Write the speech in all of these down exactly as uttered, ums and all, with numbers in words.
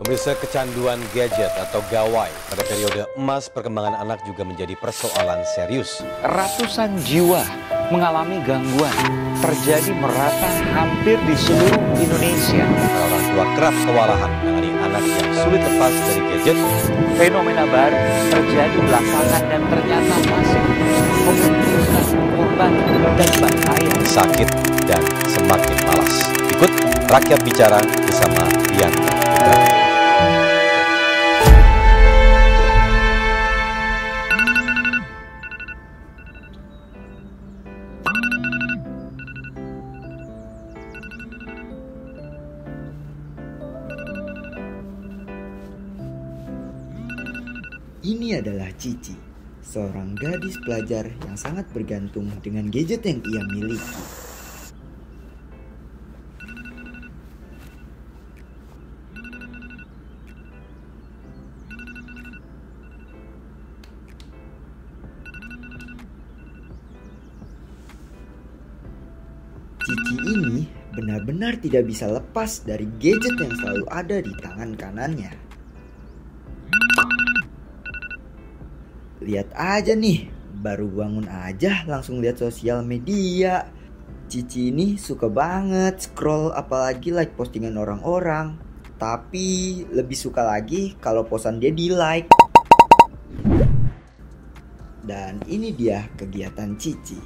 Pemirsa, kecanduan gadget atau gawai pada periode emas perkembangan anak juga menjadi persoalan serius. Ratusan jiwa mengalami gangguan terjadi merata hampir di seluruh Indonesia. Orang tua kerap kewalahan menangani anak yang sulit lepas dari gadget. Fenomena baru terjadi belakangan dan ternyata masih memunculkan korban dan bahaya. Sakit dan semakin malas. Ikut Rakyat Bicara bersama Bianca Putra. Ini adalah Cici, seorang gadis pelajar yang sangat bergantung dengan gadget yang ia miliki. Cici ini benar-benar tidak bisa lepas dari gadget yang selalu ada di tangan kanannya. Lihat aja nih, baru bangun aja langsung lihat sosial media. Cici ini suka banget scroll apalagi like postingan orang-orang. Tapi lebih suka lagi kalau posan dia di like. Dan ini dia kegiatan Cici.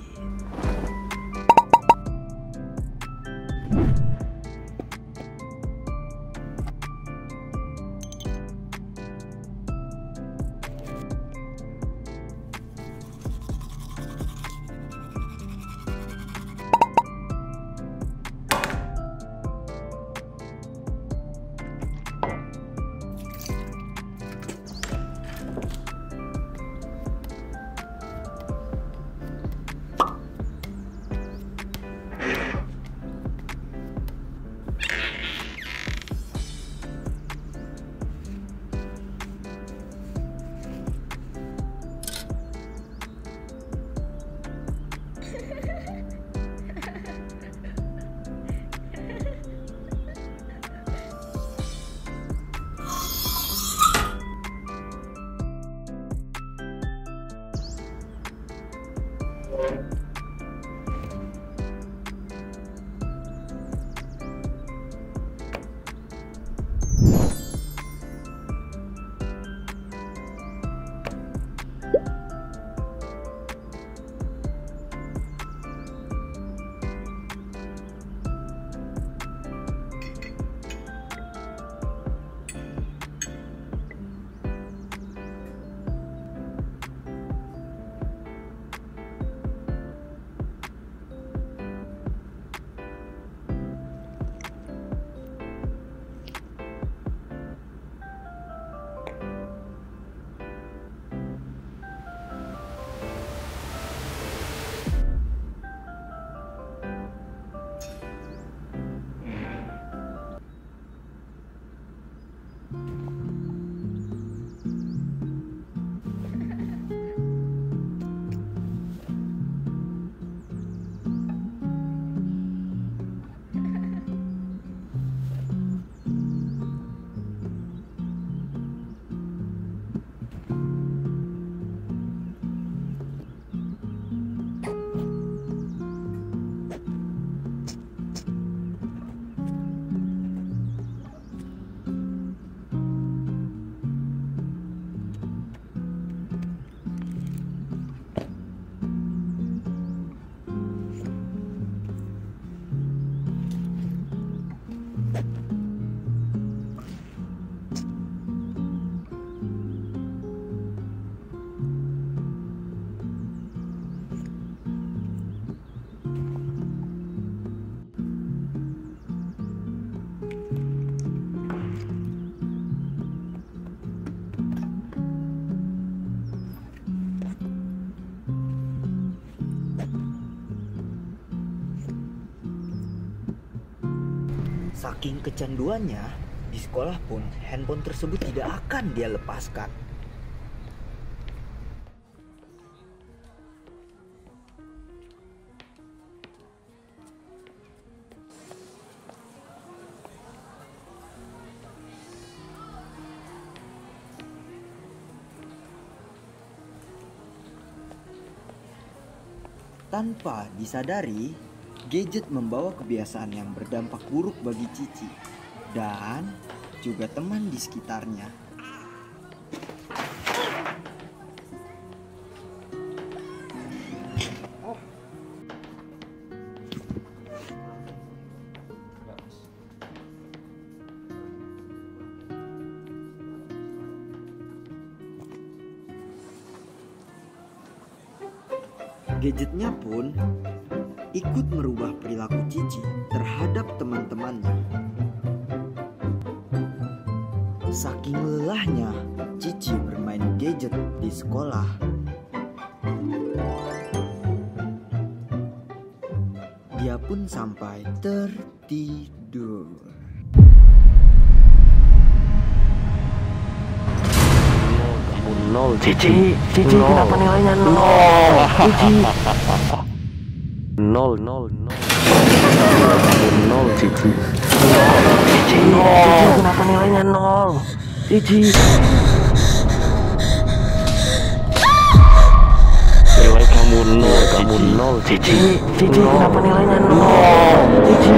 Saking kecanduannya, di sekolah pun handphone tersebut tidak akan dia lepaskan. Tanpa disadari, gadget membawa kebiasaan yang berdampak buruk bagi Cici dan juga teman di sekitarnya. Gadgetnya pun ikut merubah perilaku Cici terhadap teman-temannya. Saking lelahnya Cici bermain gadget di sekolah, dia pun sampai tertidur. Nol, Cici, Cici, kenapa nilainya nol? Cici, nol, nol, nol, nol, Cici, Cici, Cici, kenapa nilainya nol? Cici, nilai kamu nol, kamu nol, Cici, Cici, kenapa nilainya nol? Cici.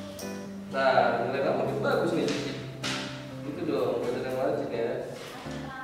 Nah, nilai kamu itu bagus nih. Itu dong, belajar yang rajin ya.